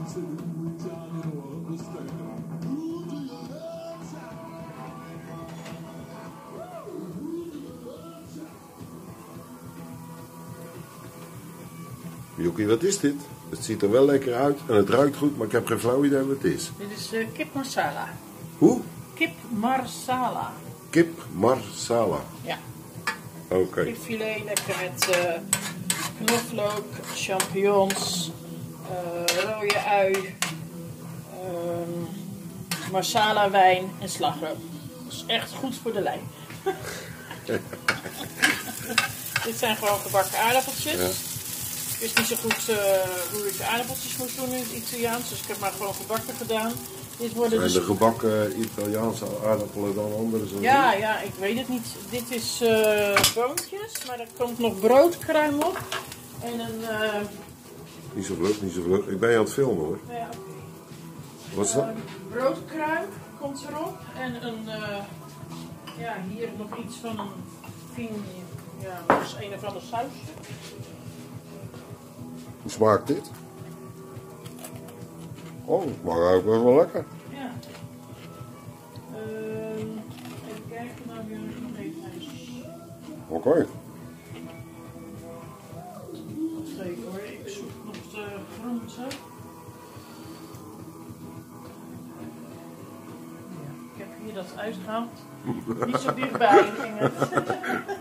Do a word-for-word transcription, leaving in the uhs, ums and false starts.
Joekie, wat is dit? Het ziet er wel lekker uit en het ruikt goed, maar ik heb geen flauw idee wat het is. Dit is uh, kip marsala. Hoe? Kip marsala. Kip marsala. Ja. Oké. Okay. Kipfilet lekker met uh, knoflook, champignons, uh, rode ui, uh, marsala wijn en slagroom. Dat is echt goed voor de lijn. Dit zijn gewoon gebakken aardappeltjes. Ja. Ik wist niet zo goed uh, hoe ik de aardappeltjes moest doen in het Italiaans, dus ik heb maar gewoon gebakken gedaan. Dit worden zijn dus... de gebakken Italiaanse aardappelen dan anders? Ja, ja, ik weet het niet. Dit is uh, boontjes, maar er komt nog broodkruim op. En een... Uh... Niet zo vlug, niet zo vlug. Ik ben je aan het filmen hoor. Ja, oké. Okay. Wat is dat? Uh, broodkruim komt erop. En een... Uh... Ja, hier nog iets van een... Fin... Ja, dat is een of ander sausje. Hoe smaakt dit? Oh, het smaakt ook wel lekker. Ja. Uh, even kijken, nou weer nog even ijs. Oké. Okay. Even hoor, ik zoek nog de groenten. Ja, ik heb hier dat uitgehaald. Niet zo dichtbij ging het.